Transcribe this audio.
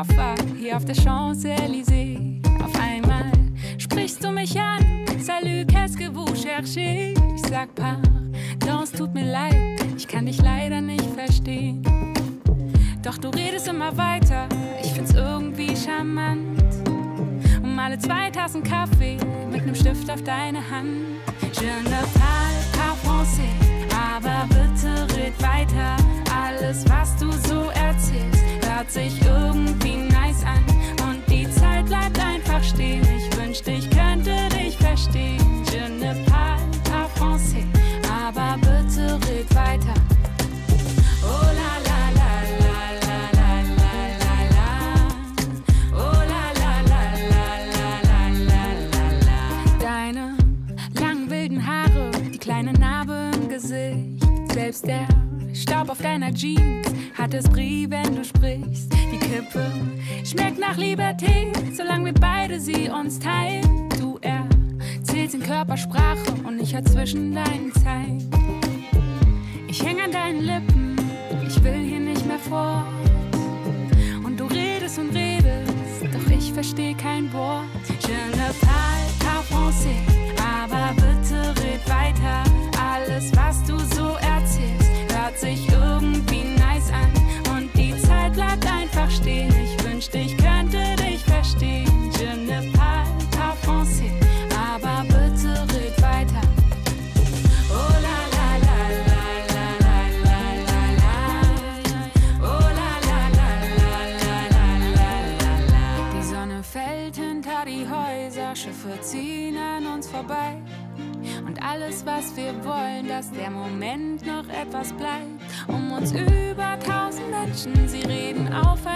Koffer hier auf der Champs-Élysées. Auf einmal sprichst du mich an. Salut, qu'est-ce que vous cherchez? Ich sag pardon, es tut mir leid, ich kann dich leider nicht verstehen. Doch du redest immer weiter, ich find's irgendwie charmant. Alle 2 Tassen Kaffee mit nem Stift auf deine Hand. Je ne parle pas français, aber bitte red weiter. Alles, was du so erzählst, hört sich irgendwie nice an. Und die Zeit bleibt einfach stehen. Ich wünschte, ich könnte dich verstehen. Je ne parle pas français, aber bitte red weiter. Oh la la. Kleine Narbe im Gesicht, selbst der Staub auf deiner Jeans hat Esprit, wenn du sprichst. Die Kippe schmeckt nach Liberté, solange wir beide sie uns teilen. Du erzählst in Körpersprache und ich hör zwischen deinen Zeilen. Ich häng an deinen Lippen, ich will hier nicht mehr fort. Und du redest und redest, doch ich versteh kein Wort. Je ne parle pas français, aber bitte red weiter. Alles, was du so erzählst, hört sich irgendwie nice an. Und die Zeit bleibt einfach stehen. Ich wünschte, ich könnte dich verstehen. Je ne parle pas français, aber bitte red weiter. Oh la la la la la la la la. Oh la la la la la la la. Die Sonne fällt hinter die Häuser, Schiffe ziehen an uns vorbei. Und alles, was wir wollen, dass der Moment noch etwas bleibt. Um uns über 1000 Menschen, sie reden aufeinander.